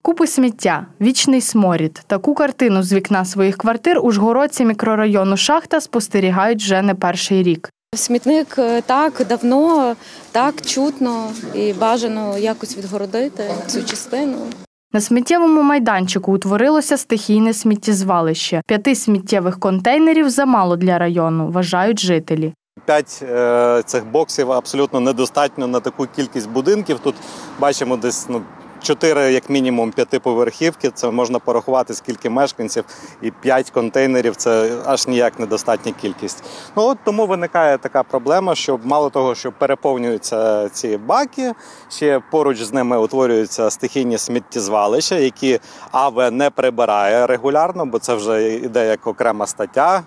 Купи сміття, вічний сморід. Таку картину з вікна своїх квартир ужгородці мікрорайону Шахта спостерігають вже не перший рік. Смітник так давно, так чутно і бажано якось відгородити цю частину. На сміттєвому майданчику утворилося стихійне сміттєзвалище. 5 сміттєвих контейнерів замало для району, вважають жителі. 5 цих боксів абсолютно недостатньо на таку кількість будинків. Тут бачимо десь 4, як мінімум, 5-поверхівки. Це можна порахувати, скільки мешканців. І 5 контейнерів – це аж ніяк недостатня кількість. Тому виникає така проблема, що мало того, що переповнюються ці баки, ще поруч з ними утворюються стихійні сміттєзвалища, які АВ не прибирає регулярно, бо це вже йде як окрема стаття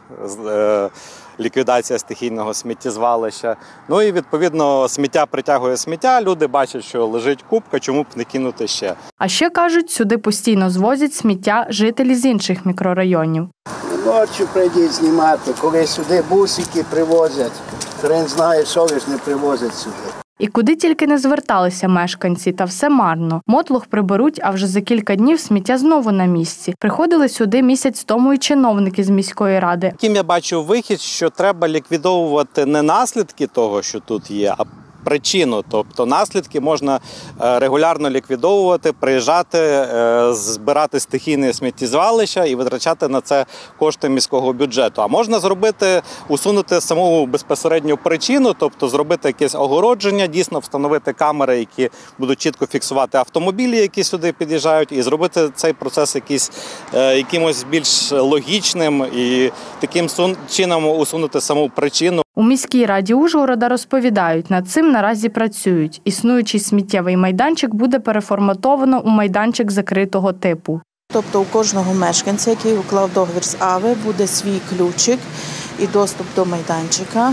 ліквідація стихійного сміттєзвалища. І, відповідно, сміття притягує сміття, люди бачать, що лежить купка, чому б не кинути ще. А ще, кажуть, сюди постійно звозять сміття жителі з інших мікрорайонів. Ночі прийдіть знімати, коли сюди бусики привозять, хрен знає, що ж не привозять сюди. І куди тільки не зверталися мешканці, та все марно. Мотлох приберуть, а вже за кілька днів сміття знову на місці. Приходили сюди місяць тому і чиновники з міської ради. Яким я бачу вихід, що треба ліквідовувати не наслідки того, що тут є, а причину. Тобто наслідки можна регулярно ліквідовувати, приїжджати, збирати стихійне сміттєзвалища і витрачати на це кошти міського бюджету. А можна усунути саму безпосередню причину, тобто зробити якесь огородження, дійсно встановити камери, які будуть чітко фіксувати автомобілі, які сюди під'їжджають, і зробити цей процес якимось більш логічним і таким чином усунути саму причину. У міській раді Ужгорода розповідають, над цим наразі працюють. Існуючий сміттєвий майданчик буде переформатовано у майданчик закритого типу. Тобто у кожного мешканця, який уклав договір з АВ, буде свій ключик і доступ до майданчика.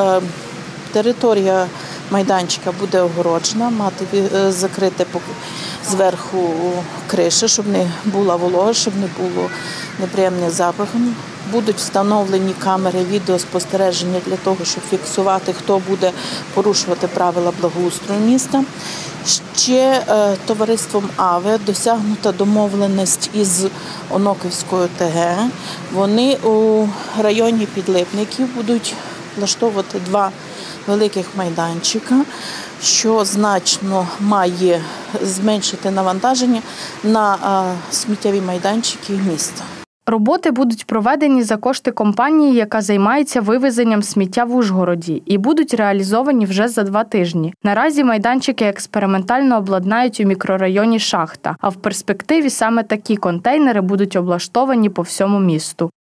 Територія майданчика буде огороджена, мати закрите зверху криша, щоб не була волога, щоб не було неприємних запахів. Будуть встановлені камери відеоспостереження для того, щоб фіксувати, хто буде порушувати правила благоустрою міста. Ще товариством АВ досягнута домовленість із Оноківською ТГ. Вони у районі Підлипників будуть влаштовувати 2 великих майданчика, що значно має зменшити навантаження на сміттєві майданчики міста. Роботи будуть проведені за кошти компанії, яка займається вивезенням сміття в Ужгороді, і будуть реалізовані вже за 2 тижні. Наразі майданчики експериментально обладнають у мікрорайоні Шахта, а в перспективі саме такі контейнери будуть облаштовані по всьому місту.